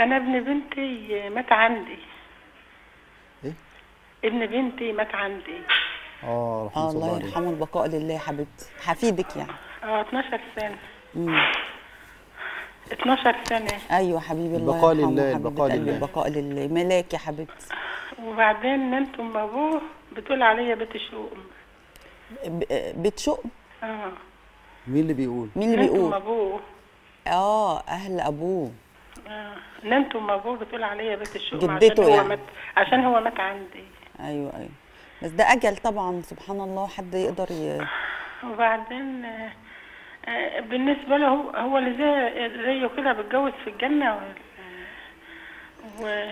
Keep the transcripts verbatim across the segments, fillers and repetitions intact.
انا ابن بنتي مات عندي. ايه؟ ابن بنتي مات عندي. اه رحمه اه الله الله عليه. يرحمه، البقاء لله يا حبيبتي، حفيدك يعني. اه اتناشر سنة. امم اتناشر سنة. ايوه حبيبي، الله البقاء يرحمه، لله، حبيبه البقاء قلبي، لله. البقاء لله، ملاك يا حبيبتي. وبعدين نمت ام ابوه بتقول عليا بيت الشؤم. ب- بتشق. اه مين اللي بيقول؟ مين اللي نمت ام بيقول؟ ابوه. اه اهل ابوه. آه. نمت ام ابوه بتقول عليا بيت الشؤم عشان جدته هو يعني. مات. عشان هو مات عندي. ايوه ايوه، بس ده اجل طبعا، سبحان الله، حد يقدر ي... وبعدين آه، آه، بالنسبة له هو هو اللي زي زيه كده بيتجوز في الجنة ولا و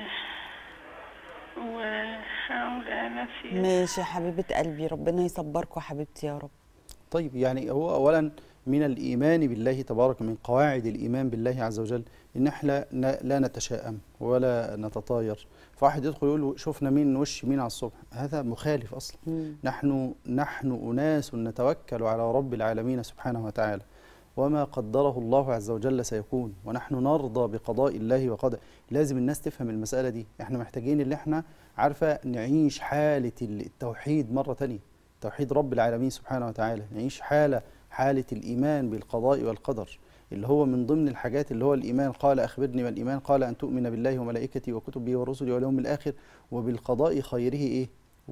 و هقول ايه نفسي. ماشي يا حبيبه قلبي، ربنا يصبركم يا حبيبتي يا رب. طيب يعني هو اولا من الايمان بالله تبارك، من قواعد الايمان بالله عز وجل ان احنا ن- لا نتشائم ولا نتطاير. فواحد يدخل يقول شفنا مين وش مين على الصبح، هذا مخالف اصلا. مم. نحن نحن اناس نتوكل على رب العالمين سبحانه وتعالى، وما قدره الله عز وجل سيكون، ونحن نرضى بقضاء الله وقدره. لازم الناس تفهم المسألة دي. احنا محتاجين اللي احنا عارفة نعيش حالة التوحيد مرة تانية، توحيد رب العالمين سبحانه وتعالى، نعيش حالة حالة الإيمان بالقضاء والقدر، اللي هو من ضمن الحاجات اللي هو الإيمان. قال أخبرني ما الإيمان؟ قال أن تؤمن بالله وملائكته وكتبه ورسله واليوم الآخر وبالقضاء خيره إيه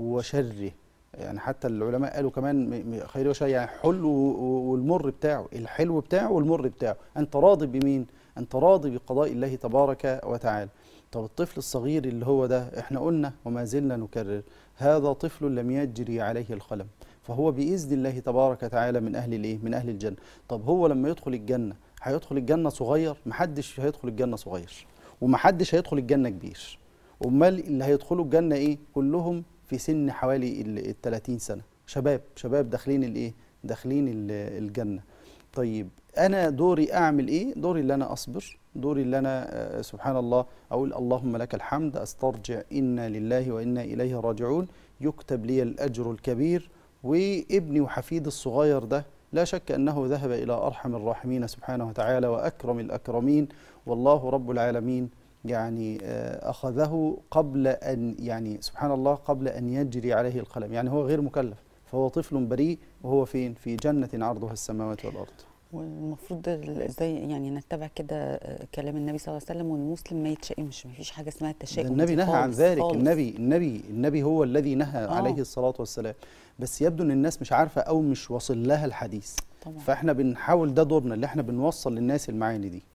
وشره. يعني حتى العلماء قالوا كمان م- م- خيره وشره، يعني حلو و- والمر بتاعه، الحلو بتاعه والمر بتاعه. أنت راضي بمين؟ أنت راضي بقضاء الله تبارك وتعالى. طب الطفل الصغير اللي هو ده، احنا قلنا وما زلنا نكرر، هذا طفل لم يجري عليه القلم، فهو بإذن الله تبارك وتعالى من أهل الإيه؟ من أهل الجنة. طب هو لما يدخل الجنة هيدخل الجنة صغير؟ محدش هيدخل الجنة صغير، ومحدش هيدخل الجنة كبير. أمال اللي هيدخلوا الجنة إيه؟ كلهم في سن حوالي ال ثلاثين سنة، شباب شباب داخلين الإيه؟ داخلين ال- الجنة. طيب أنا دوري أعمل إيه؟ دوري اللي أنا أصبر، دوري اللي أنا آه، سبحان الله أقول اللهم لك الحمد، أسترجع إنا لله وإنا إليه راجعون، يكتب لي الأجر الكبير. وابني وحفيد الصغير ده لا شك أنه ذهب إلى أرحم الراحمين سبحانه وتعالى وأكرم الأكرمين، والله رب العالمين يعني آه، أخذه قبل أن يعني سبحان الله قبل أن يجري عليه القلم، يعني هو غير مكلف، فهو طفل بريء، وهو فين؟ في جنة عرضها السماوات والأرض. والمفروض ال- زي يعني نتبع كده آه، كلام النبي صلى الله عليه وسلم، والمسلم ما يتشائمش، ما فيش حاجه اسمها ده التشاؤم النبي دي نهى عن خالص ذلك. خالص. النبي النبي النبي هو الذي نهى آه. عليه الصلاة والسلام، بس يبدو ان الناس مش عارفة او مش واصل لها الحديث. طبعا. فاحنا بنحاول، ده دورنا اللي احنا بنوصل للناس المعاني دي.